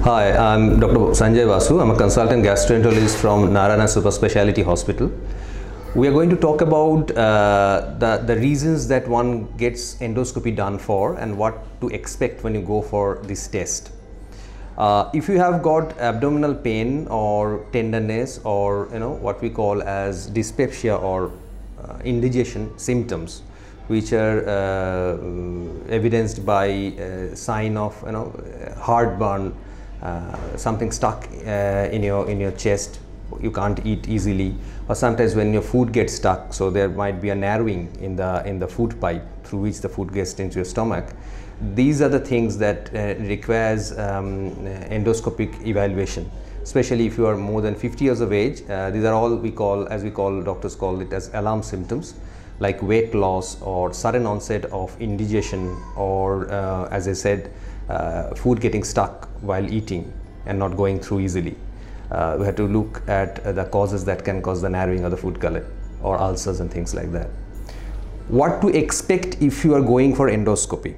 Hi, I'm Dr. Sanjoy Basu. I'm a consultant gastroenterologist from Narayana Superspeciality Hospital. We are going to talk about the reasons that one gets endoscopy done for and what to expect when you go for this test. If you have got abdominal pain or tenderness or what we call as dysphagia or indigestion symptoms, which are evidenced by sign of heartburn, something stuck in your chest, you can't eat easily, or sometimes when your food gets stuck, so there might be a narrowing in the food pipe through which the food gets into your stomach. These are the things that requires endoscopic evaluation, especially if you are more than 50 years of age. These are all doctors call it as alarm symptoms, like weight loss or sudden onset of indigestion, or as I said, food getting stuck while eating and not going through easily. We have to look at the causes that can cause the narrowing of the food gullet or ulcers and things like that. What to expect if you are going for endoscopy?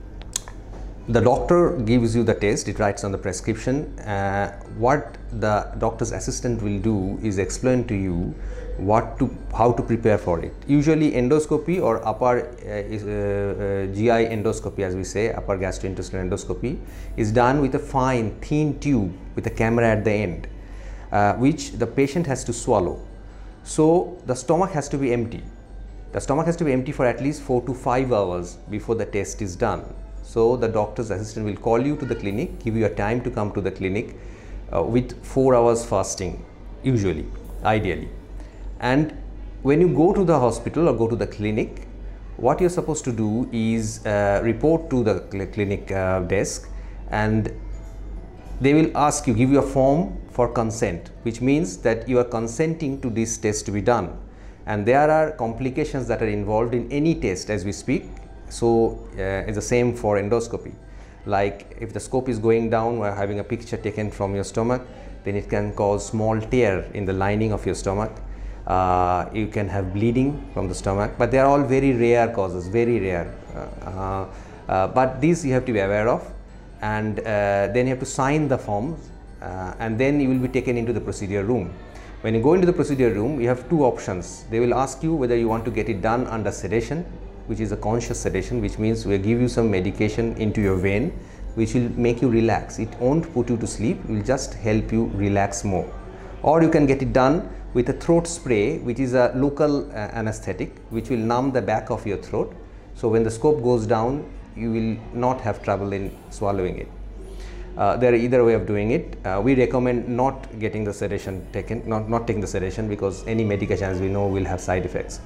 The doctor gives you the test, it writes on the prescription. What the doctor's assistant will do is explain to you how to prepare for it. Usually endoscopy or upper GI endoscopy, as we say, upper gastrointestinal endoscopy, is done with a fine thin tube with a camera at the end, which the patient has to swallow. So the stomach has to be empty. The stomach has to be empty for at least 4 to 5 hours before the test is done. So the doctor's assistant will call you to the clinic, give you a time to come to the clinic with 4 hours fasting, usually, ideally. And when you go to the hospital or go to the clinic, what you're supposed to do is report to the clinic desk, and they will ask you, give you a form for consent, which means that you are consenting to this test to be done. And there are complications that are involved in any test as we speak. So it's the same for endoscopy. Like if the scope is going down or having a picture taken from your stomach, then it can cause small tear in the lining of your stomach. You can have bleeding from the stomach, but they are all very rare causes, very rare. But these you have to be aware of, and then you have to sign the forms, and then you will be taken into the procedure room. When you go into the procedure room, you have two options. They will ask you whether you want to get it done under sedation, which is a conscious sedation, which means we'll give you some medication into your vein, which will make you relax. It won't put you to sleep, it will just help you relax more. Or you can get it done with a throat spray, which is a local anesthetic, which will numb the back of your throat. So when the scope goes down, you will not have trouble in swallowing it. There are either way of doing it. We recommend not getting the sedation taken, not taking the sedation, because any medication, as we know, will have side effects.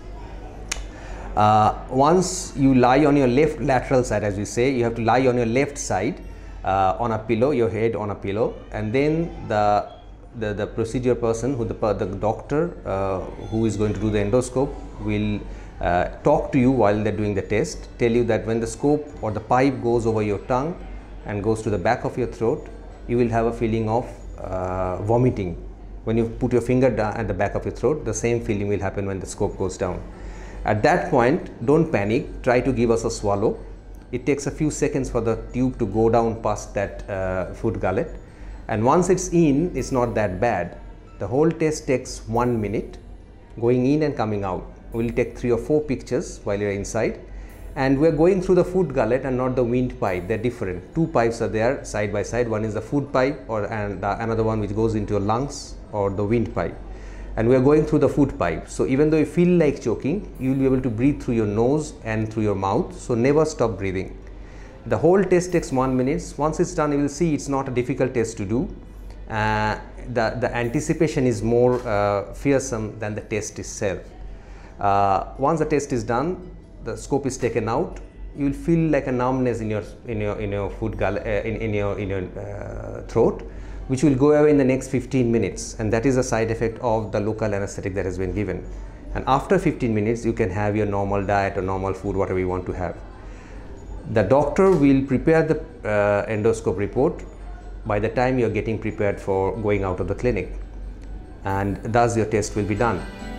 Once you lie on your left lateral side, as we say, you have to lie on your left side on a pillow, your head on a pillow, and then the procedure person, the doctor who is going to do the endoscope, will talk to you while they're doing the test, tell you that when the scope or the pipe goes over your tongue and goes to the back of your throat, you will have a feeling of vomiting. When you put your finger down at the back of your throat, the same feeling will happen when the scope goes down. At that point, don't panic, try to give us a swallow. It takes a few seconds for the tube to go down past that food gullet. And once it's in, it's not that bad. The whole test takes 1 minute, going in and coming out. We'll take 3 or 4 pictures while you're inside. And we're going through the food gullet and not the wind pipe. They're different. 2 pipes are there side by side. One is the food pipe, and another one which goes into your lungs, or the wind pipe. And we are going through the food pipe. So even though you feel like choking, you will be able to breathe through your nose and through your mouth. So never stop breathing. The whole test takes 1 minute. Once it's done, you will see it's not a difficult test to do. The anticipation is more fearsome than the test itself. Once the test is done, the scope is taken out, you will feel like a numbness in your food gullet, in your throat, which will go away in the next 15 minutes, and that is a side effect of the local anesthetic that has been given. And after 15 minutes, you can have your normal diet or normal food, whatever you want to have. The doctor will prepare the endoscope report by the time you are getting prepared for going out of the clinic, and thus your test will be done.